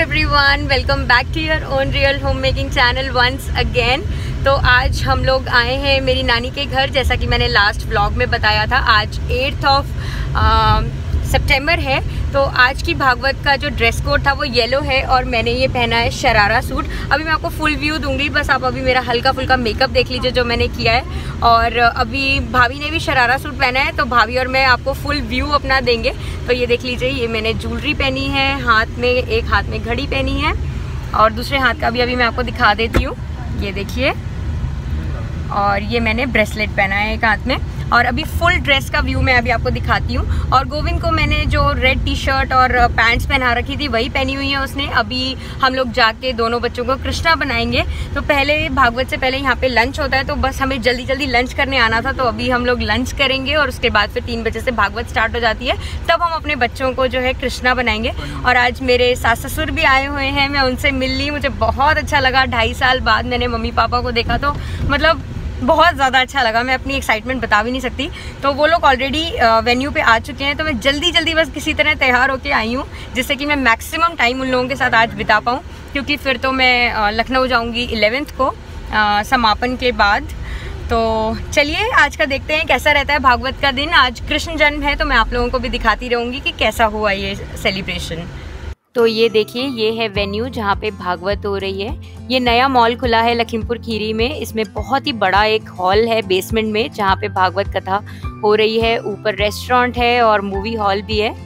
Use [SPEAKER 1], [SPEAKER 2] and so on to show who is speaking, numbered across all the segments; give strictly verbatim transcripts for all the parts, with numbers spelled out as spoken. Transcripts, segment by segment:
[SPEAKER 1] Everyone, welcome back to your own real home making channel once again. तो आज हम लोग आए हैं मेरी नानी के घर। जैसा कि मैंने लास्ट व्लॉग में बताया था, आज एट्थ ऑफ सितंबर है। तो आज की भागवत का जो ड्रेस कोड था वो येलो है और मैंने ये पहना है शरारा सूट। अभी मैं आपको फुल व्यू दूंगी, बस आप अभी मेरा हल्का फुल्का मेकअप देख लीजिए जो मैंने किया है। और अभी भाभी ने भी शरारा सूट पहना है, तो भाभी और मैं आपको फुल व्यू अपना देंगे। तो ये देख लीजिए, ये मैंने ज्वेलरी पहनी है, हाथ में एक हाथ में घड़ी पहनी है और दूसरे हाथ का भी अभी मैं आपको दिखा देती हूँ। ये देखिए, और ये मैंने ब्रेसलेट पहना है एक हाथ में। और अभी फुल ड्रेस का व्यू मैं अभी आपको दिखाती हूँ। और गोविंद को मैंने जो रेड टी शर्ट और पैंट्स पहना रखी थी वही पहनी हुई है उसने। अभी हम लोग जाके दोनों बच्चों को कृष्णा बनाएंगे। तो पहले भागवत से पहले यहाँ पे लंच होता है, तो बस हमें जल्दी जल्दी लंच करने आना था। तो अभी हम लोग लंच करेंगे और उसके बाद फिर तीन बजे से भागवत स्टार्ट हो जाती है, तब हम अपने बच्चों को जो है कृष्णा बनाएंगे। और आज मेरे सास ससुर भी आए हुए हैं, मैं उनसे मिल ली, मुझे बहुत अच्छा लगा। ढाई साल बाद मैंने मम्मी पापा को देखा, तो मतलब बहुत ज़्यादा अच्छा लगा। मैं अपनी एक्साइटमेंट बता भी नहीं सकती। तो वो लोग ऑलरेडी वेन्यू पे आ चुके हैं, तो मैं जल्दी जल्दी बस किसी तरह तैयार होके आई हूँ, जिससे कि मैं मैक्सिमम टाइम उन लोगों के साथ आज बिता पाऊँ, क्योंकि फिर तो मैं लखनऊ जाऊँगी इलेवेंथ को आ, समापन के बाद। तो चलिए आज का देखते हैं कैसा रहता है भागवत का दिन। आज कृष्ण जन्म है, तो मैं आप लोगों को भी दिखाती रहूँगी कि कैसा हुआ ये सेलिब्रेशन। तो ये देखिए, ये है वेन्यू जहाँ पे भागवत हो रही है। ये नया मॉल खुला है लखीमपुर खीरी में। इसमें बहुत ही बड़ा एक हॉल है बेसमेंट में, जहाँ पे भागवत कथा हो रही है। ऊपर रेस्टोरेंट है और मूवी हॉल भी है।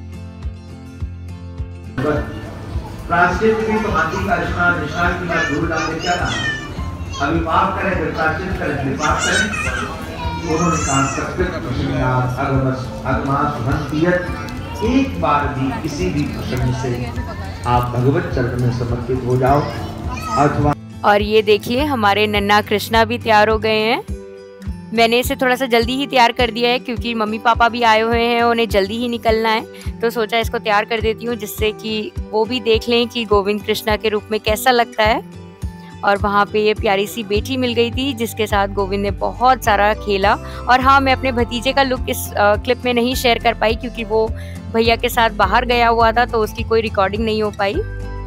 [SPEAKER 2] एक बार भी किसी भी प्रसंग से आप भगवत चरण में समर्पित हो जाओ अथवा।
[SPEAKER 1] और ये देखिए, हमारे नन्ना कृष्णा भी तैयार हो गए हैं। मैंने इसे थोड़ा सा जल्दी ही तैयार कर दिया है, क्योंकि मम्मी पापा भी आए हुए हैं, उन्हें जल्दी ही निकलना है। तो सोचा इसको तैयार कर देती हूँ, जिससे कि वो भी देख लें कि गोविंद कृष्णा के रूप में कैसा लगता है। और वहाँ पे ये प्यारी सी बेटी मिल गई थी, जिसके साथ गोविंद ने बहुत सारा खेला। और हाँ, मैं अपने भतीजे का लुक इस आ, क्लिप में नहीं शेयर कर पाई, क्योंकि वो भैया के साथ बाहर गया हुआ था, तो उसकी कोई रिकॉर्डिंग नहीं हो पाई।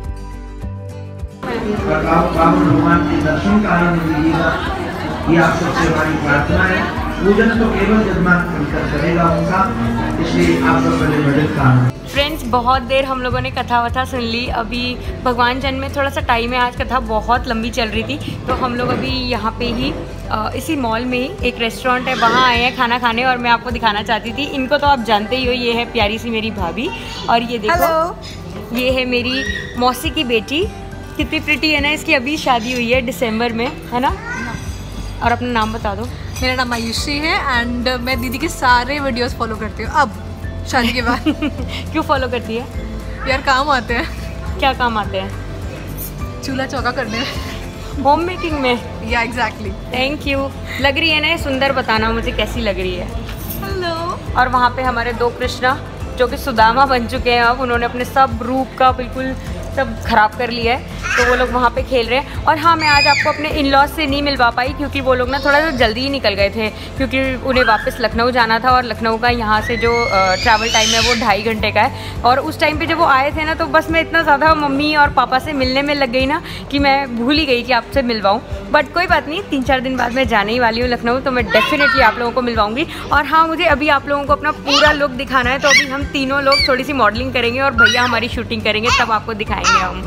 [SPEAKER 2] ये आप सबसे हमारी प्रार्थना है। पूजन तो केवल यजमान करेगा उनका, इसलिए आप सब पहले भजन का।
[SPEAKER 1] फ्रेंड्स, बहुत देर हम लोगों ने कथा वथा सुन ली। अभी भगवान जन्म में थोड़ा सा टाइम है, आज कथा बहुत लंबी चल रही थी। तो हम लोग अभी यहाँ पे ही इसी मॉल में ही एक रेस्टोरेंट है, वहाँ आए हैं खाना खाने। और मैं आपको दिखाना चाहती थी, इनको तो आप जानते ही हो, ये है प्यारी सी मेरी भाभी। और ये देखो, Hello. ये है मेरी मौसी की बेटी। कितनी प्रिटी है ना। इसकी अभी शादी हुई है दिसंबर में, है ना। और अपना नाम बता दो।
[SPEAKER 3] मेरा नाम आयुषी है एंड मैं दीदी के सारे वीडियोस फॉलो करती हूँ अब शादी के बाद।
[SPEAKER 1] क्यों फॉलो करती है?
[SPEAKER 3] यार काम आते हैं।
[SPEAKER 1] क्या काम आते हैं?
[SPEAKER 3] चूल्हा चौका करने में,
[SPEAKER 1] होम मेकिंग में।
[SPEAKER 3] या एग्जैक्टली।
[SPEAKER 1] Thank you. लग रही है ना सुंदर, बताना मुझे कैसी लग रही है।
[SPEAKER 3] हेलो।
[SPEAKER 1] और वहाँ पे हमारे दो कृष्णा जो कि सुदामा बन चुके हैं अब। उन्होंने अपने सब रूप का बिल्कुल सब खराब कर लिया है, तो वो लोग वहाँ पे खेल रहे हैं। और हाँ, मैं आज आपको अपने इन लॉज से नहीं मिलवा पाई, क्योंकि वो लोग ना थोड़ा सा जल्दी ही निकल गए थे, क्योंकि उन्हें वापस लखनऊ जाना था। और लखनऊ का यहाँ से जो ट्रैवल टाइम है वो ढाई घंटे का है। और उस टाइम पे जब वो आए थे ना, तो बस मैं इतना ज़्यादा मम्मी और पापा से मिलने में लग गई ना, कि मैं भूल ही गई कि आपसे मिलवाऊँ। बट कोई बात नहीं, तीन चार दिन बाद मैं जाने ही वाली हूँ लखनऊ, तो मैं डेफिनेटली आप लोगों को मिलवाऊँगी। और हाँ, मुझे अभी आप लोगों को अपना पूरा लुक दिखाना है, तो अभी हम तीनों लोग थोड़ी सी मॉडलिंग करेंगे और भैया हमारी शूटिंग करेंगे, तब आपको दिखाएंगे हम।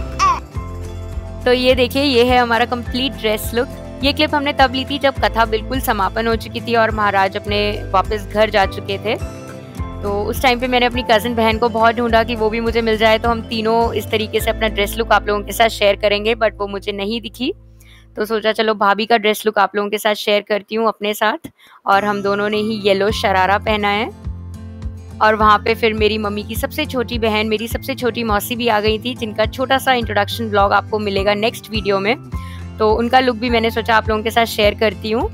[SPEAKER 1] तो ये देखिए, ये है हमारा कंप्लीट ड्रेस लुक। ये क्लिप हमने तब ली थी जब कथा बिल्कुल समापन हो चुकी थी और महाराज अपने वापस घर जा चुके थे। तो उस टाइम पे मैंने अपनी कज़न बहन को बहुत ढूंढा कि वो भी मुझे मिल जाए, तो हम तीनों इस तरीके से अपना ड्रेस लुक आप लोगों के साथ शेयर करेंगे। बट वो मुझे नहीं दिखी, तो सोचा चलो भाभी का ड्रेस लुक आप लोगों के साथ शेयर करती हूँ अपने साथ। और हम दोनों ने ही येलो शरारा पहना है। और वहाँ पे फिर मेरी मम्मी की सबसे छोटी बहन, मेरी सबसे छोटी मौसी भी आ गई थी, जिनका छोटा सा इंट्रोडक्शन ब्लॉग आपको मिलेगा नेक्स्ट वीडियो में। तो उनका लुक भी मैंने सोचा आप लोगों के साथ शेयर करती हूँ।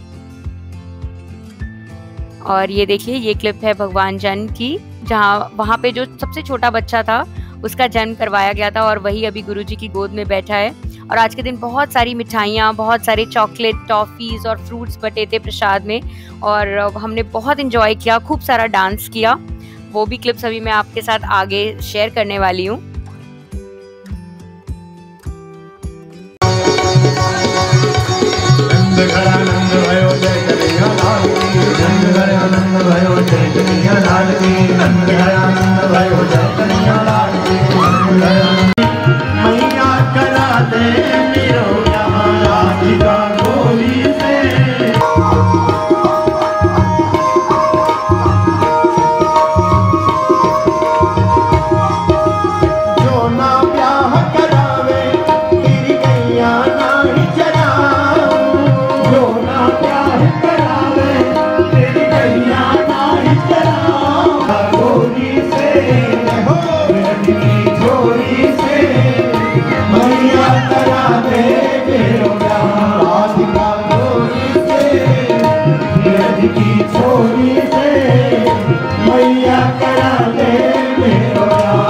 [SPEAKER 1] और ये देखिए, ये क्लिप है भगवान जन्म की, जहाँ वहाँ पे जो सबसे छोटा बच्चा था उसका जन्म करवाया गया था, और वही अभी गुरुजी की गोद में बैठा है। और आज के दिन बहुत सारी मिठाइयाँ, बहुत सारे चॉकलेट, टॉफ़ीज़ और फ्रूट्स बटे थे प्रसाद में। और हमने बहुत इंजॉय किया, खूब सारा डांस किया। वो भी क्लिप्स अभी मैं आपके साथ आगे शेयर करने वाली हूँ।
[SPEAKER 4] करा दे मेरो राधिका गोरी से ब्रज की छोरी से मैया करा दे मेरो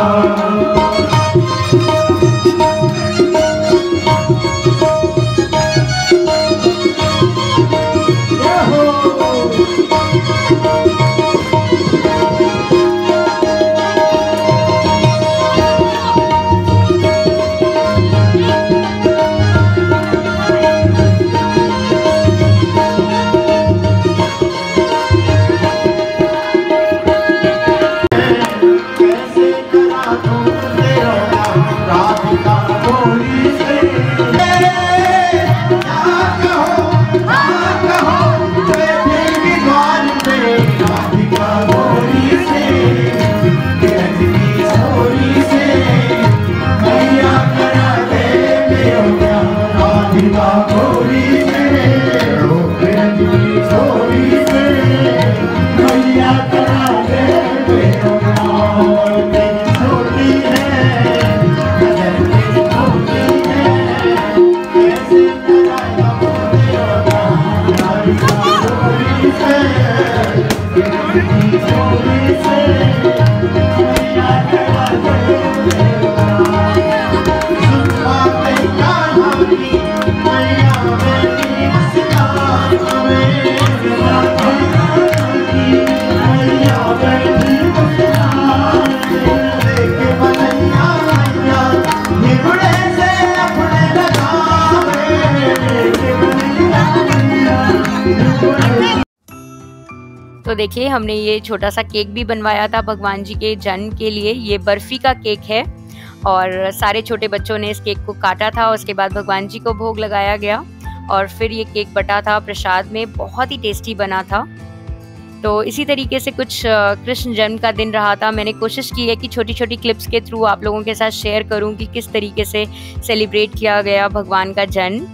[SPEAKER 1] तो देखिए हमने ये छोटा सा केक भी बनवाया था भगवान जी के जन्म के लिए। ये बर्फ़ी का केक है और सारे छोटे बच्चों ने इस केक को काटा था। उसके बाद भगवान जी को भोग लगाया गया और फिर ये केक बटा था प्रसाद में, बहुत ही टेस्टी बना था। तो इसी तरीके से कुछ कृष्ण जन्म का दिन रहा था। मैंने कोशिश की है कि छोटी छोटी क्लिप्स के थ्रू आप लोगों के साथ शेयर करूं कि किस तरीके से सेलिब्रेट किया गया भगवान का जन्म।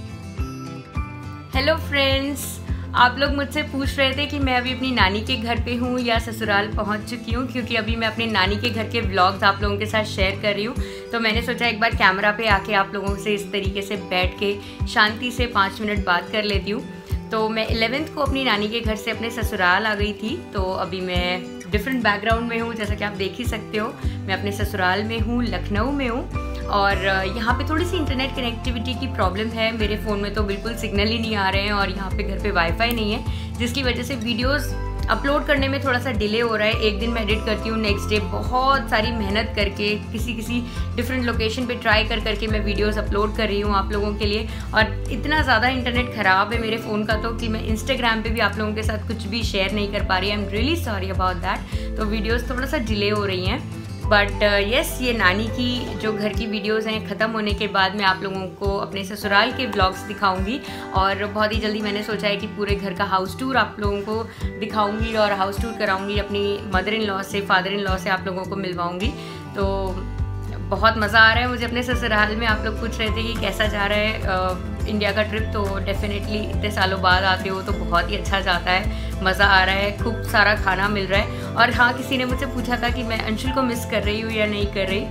[SPEAKER 1] हेलो फ्रेंड्स, आप लोग मुझसे पूछ रहे थे कि मैं अभी अपनी नानी के घर पे हूँ या ससुराल पहुँच चुकी हूँ, क्योंकि अभी मैं अपने नानी के घर के व्लॉग्स आप लोगों के साथ शेयर कर रही हूँ। तो मैंने सोचा एक बार कैमरा पे आके आप लोगों से इस तरीके से बैठ के शांति से पाँच मिनट बात कर लेती हूँ। तो मैं इलेवेंथ को अपनी नानी के घर से अपने ससुराल आ गई थी। तो अभी मैं डिफरेंट बैकग्राउंड में हूँ, जैसा कि आप देख ही सकते हो। मैं अपने ससुराल में हूँ, लखनऊ में हूँ और यहाँ पे थोड़ी सी इंटरनेट कनेक्टिविटी की प्रॉब्लम है। मेरे फ़ोन में तो बिल्कुल सिग्नल ही नहीं आ रहे हैं और यहाँ पे घर पे वाईफाई नहीं है, जिसकी वजह से वीडियोस अपलोड करने में थोड़ा सा डिले हो रहा है। एक दिन मैं एडिट करती हूँ, नेक्स्ट डे बहुत सारी मेहनत करके किसी किसी डिफरेंट लोकेशन पे ट्राई कर करके मैं वीडियोस अपलोड कर रही हूँ आप लोगों के लिए। और इतना ज़्यादा इंटरनेट ख़राब है मेरे फ़ोन का तो कि मैं इंस्टाग्राम पे भी आप लोगों के साथ कुछ भी शेयर नहीं कर पा रही। I am really sorry about that. तो वीडियोज़ थोड़ा सा डिले हो रही हैं, बट येस uh, yes, ये नानी की जो घर की वीडियोस हैं ख़त्म होने के बाद मैं आप लोगों को अपने ससुराल के व्लॉग्स दिखाऊंगी। और बहुत ही जल्दी मैंने सोचा है कि पूरे घर का हाउस टूर आप लोगों को दिखाऊंगी और हाउस टूर कराऊंगी। अपनी मदर इन लॉ से, फादर इन लॉ से आप लोगों को मिलवाऊंगी। तो बहुत मज़ा आ रहा है मुझे अपने ससुराल में। आप लोग पूछ रहे थे कि कैसा जा रहा है आ, इंडिया का ट्रिप। तो डेफिनेटली इतने सालों बाद आते हो तो बहुत ही अच्छा जाता है, मज़ा आ रहा है, खूब सारा खाना मिल रहा है। और हाँ, किसी ने मुझसे पूछा था कि मैं अंशुल को मिस कर रही हूँ या नहीं कर रही।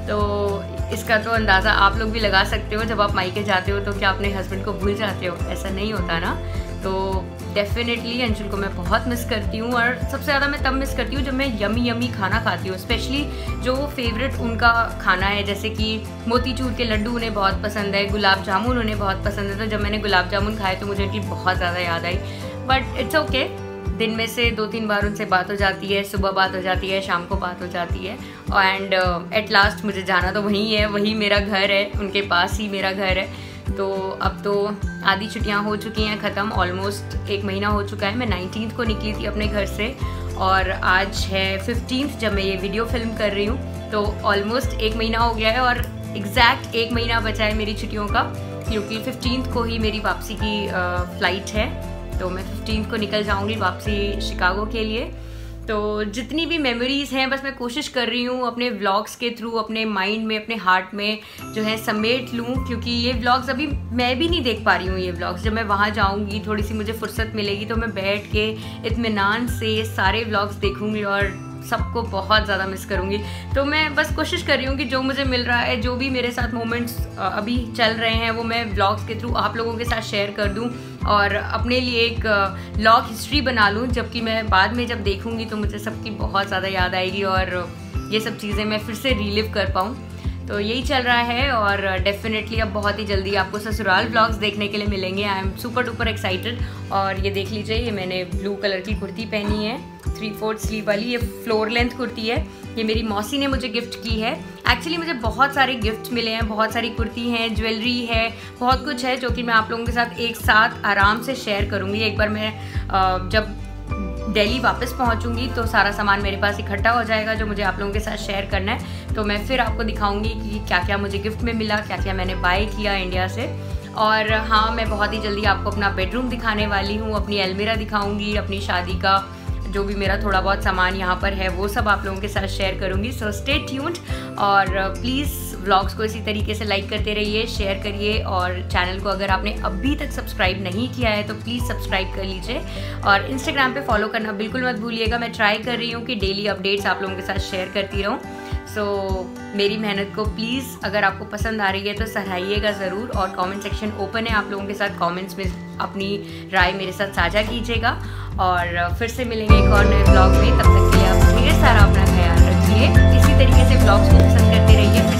[SPEAKER 1] तो इसका तो अंदाज़ा आप लोग भी लगा सकते हो। जब आप मायके जाते हो तो क्या अपने हस्बैंड को भूल जाते हो? ऐसा नहीं होता ना। तो डेफिनेटली अंशुल को मैं बहुत मिस करती हूँ और सबसे ज़्यादा मैं तब मिस करती हूँ जब मैं यमी यमी खाना खाती हूँ। स्पेशली जो फेवरेट उनका खाना है, जैसे कि मोतीचूर के लड्डू उन्हें बहुत पसंद है, गुलाब जामुन उन्हें बहुत पसंद है। तो जब मैंने गुलाब जामुन खाए तो मुझे उनकी बहुत ज़्यादा याद आई। बट इट्स ओके, दिन में से दो तीन बार उनसे बात हो जाती है, सुबह बात हो जाती है, शाम को बात हो जाती है। एंड एट लास्ट मुझे जाना तो वहीं है, वही मेरा घर है, उनके पास ही मेरा घर है। तो अब तो आधी छुट्टियां हो चुकी हैं ख़त्म, ऑलमोस्ट एक महीना हो चुका है। मैं नाइनटीन्थ को निकली थी अपने घर से और आज है फिफ्टीन्थ जब मैं ये वीडियो फिल्म कर रही हूँ। तो ऑलमोस्ट एक महीना हो गया है और एग्जैक्ट एक महीना बचा है मेरी छुट्टियों का, क्योंकि फिफ्टीन्थ को ही मेरी वापसी की फ़्लाइट है। तो मैं फिफ्टीन्थ को निकल जाऊँगी वापसी शिकागो के लिए। तो जितनी भी मेमोरीज़ हैं बस मैं कोशिश कर रही हूँ अपने व्लॉग्स के थ्रू अपने माइंड में, अपने हार्ट में जो है समेट लूँ, क्योंकि ये व्लॉग्स अभी मैं भी नहीं देख पा रही हूँ। ये व्लॉग्स जब मैं वहाँ जाऊँगी, थोड़ी सी मुझे फुर्सत मिलेगी तो मैं बैठ के इत्मीनान से सारे व्लॉग्स देखूँगी और सबको बहुत ज़्यादा मिस करूँगी। तो मैं बस कोशिश कर रही हूँ कि जो मुझे मिल रहा है, जो भी मेरे साथ मोमेंट्स अभी चल रहे हैं, वो मैं व्लॉग्स के थ्रू आप लोगों के साथ शेयर कर दूँ और अपने लिए एक व्लॉग हिस्ट्री बना लूँ, जबकि मैं बाद में जब देखूँगी तो मुझे सबकी बहुत ज़्यादा याद आएगी और ये सब चीज़ें मैं फिर से रीलिव कर पाऊँ। तो यही चल रहा है और डेफिनेटली अब बहुत ही जल्दी आपको ससुराल व्लॉग्स देखने के लिए मिलेंगे। I am super duper excited. और ये देख लीजिए, ये मैंने ब्लू कलर की कुर्ती पहनी है, थ्री फोर्थ स्लीव वाली, ये फ्लोर लेंथ कुर्ती है। ये मेरी मौसी ने मुझे गिफ्ट की है। एक्चुअली मुझे बहुत सारे गिफ्ट मिले हैं, बहुत सारी कुर्ती हैं, ज्वेलरी है, बहुत कुछ है जो कि मैं आप लोगों के साथ एक साथ आराम से शेयर करूँगी। एक बार मैं जब दिल्ली वापस पहुंचूंगी तो सारा सामान मेरे पास इकट्ठा हो जाएगा जो मुझे आप लोगों के साथ शेयर करना है। तो मैं फिर आपको दिखाऊंगी कि क्या क्या मुझे गिफ्ट में मिला, क्या क्या मैंने बाय किया इंडिया से। और हाँ, मैं बहुत ही जल्दी आपको अपना बेडरूम दिखाने वाली हूँ, अपनी अलमीरा दिखाऊंगी, अपनी शादी का जो भी मेरा थोड़ा बहुत सामान यहाँ पर है वो सब आप लोगों के साथ शेयर करूँगी। सो स्टे ट्यून्ड और प्लीज़ व्लॉग्स को इसी तरीके से लाइक करते रहिए, शेयर करिए और चैनल को अगर आपने अभी तक सब्सक्राइब नहीं किया है तो प्लीज़ सब्सक्राइब कर लीजिए और इंस्टाग्राम पे फॉलो करना बिल्कुल मत भूलिएगा। मैं ट्राई कर रही हूँ कि डेली अपडेट्स आप लोगों के साथ शेयर करती रहूँ। सो so, मेरी मेहनत को प्लीज़ अगर आपको पसंद आ रही है तो सराहिएगा ज़रूर और कमेंट सेक्शन ओपन है, आप लोगों के साथ कमेंट्स में अपनी राय मेरे साथ साझा कीजिएगा। और फिर से मिलेंगे एक और नए ब्लॉग में, तब तक के लिए आप ढेर सारा अपना ख्याल रखिए। इसी तरीके से ब्लॉग्स को पसंद करते रहिए।